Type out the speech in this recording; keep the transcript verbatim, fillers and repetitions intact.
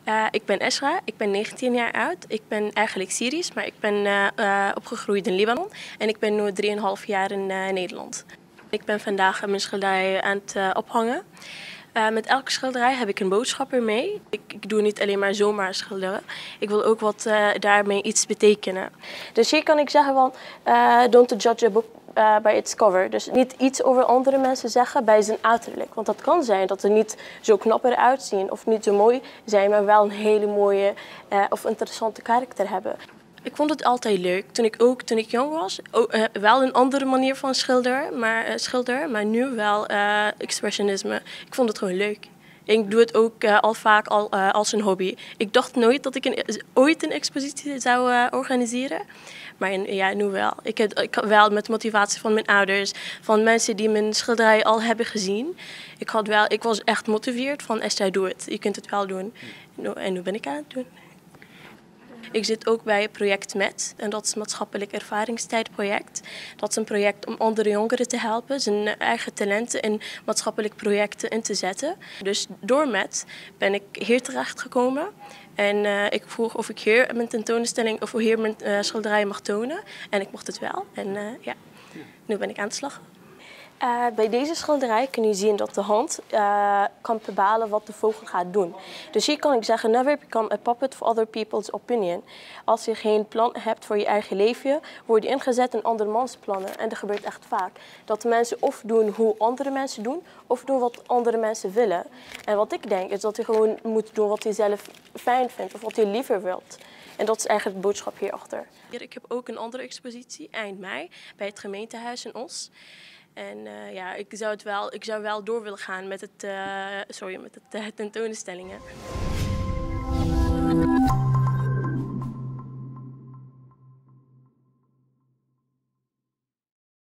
Uh, ik ben Esra, ik ben negentien jaar oud. Ik ben eigenlijk Syrisch, maar ik ben uh, uh, opgegroeid in Libanon. En ik ben nu drieënhalf jaar in uh, Nederland. Ik ben vandaag mijn schilderij aan het uh, ophangen. Uh, met elke schilderij heb ik een boodschap ermee. Ik, ik doe niet alleen maar zomaar schilderen. Ik wil ook wat uh, daarmee iets betekenen. Dus hier kan ik zeggen van, uh, don't judge a book uh, by its cover. Dus niet iets over andere mensen zeggen bij zijn uiterlijk. Want dat kan zijn dat ze niet zo knap eruit zien of niet zo mooi zijn, maar wel een hele mooie uh, of interessante karakter hebben. Ik vond het altijd leuk. Toen ik ook toen ik jong was, ook, uh, wel een andere manier van schilder, maar, uh, schilder, maar nu wel uh, expressionisme. Ik vond het gewoon leuk. Ik doe het ook uh, al vaak al, uh, als een hobby. Ik dacht nooit dat ik een, ooit een expositie zou uh, organiseren. Maar in, ja, nu wel. Ik heb, ik heb wel met motivatie van mijn ouders, van mensen die mijn schilderij al hebben gezien. Ik, had wel, ik was echt gemotiveerd van Esther, doe het. Je kunt het wel doen. En nu ben ik aan het doen. Ik zit ook bij Project Met en dat is een maatschappelijk ervaringstijdproject. Dat is een project om andere jongeren te helpen zijn eigen talenten in maatschappelijke projecten in te zetten. Dus door Met ben ik hier terecht gekomen en uh, ik vroeg of ik hier mijn tentoonstelling of hier mijn uh, schilderij mag tonen. En ik mocht het wel en uh, ja, nu ben ik aan de slag. Uh, bij deze schilderij kun je zien dat de hand uh, kan bepalen wat de vogel gaat doen. Dus hier kan ik zeggen, never become a puppet for other people's opinion. Als je geen plan hebt voor je eigen leven, word je ingezet in andermans plannen. En dat gebeurt echt vaak. Dat mensen of doen hoe andere mensen doen, of doen wat andere mensen willen. En wat ik denk, is dat je gewoon moet doen wat je zelf fijn vindt, of wat je liever wilt. En dat is eigenlijk de boodschap hierachter. Ik heb ook een andere expositie eind mei bij het gemeentehuis in Os. En uh, ja, ik zou, het wel, ik zou wel door willen gaan met het, uh, sorry, met het uh, tentoonstellingen.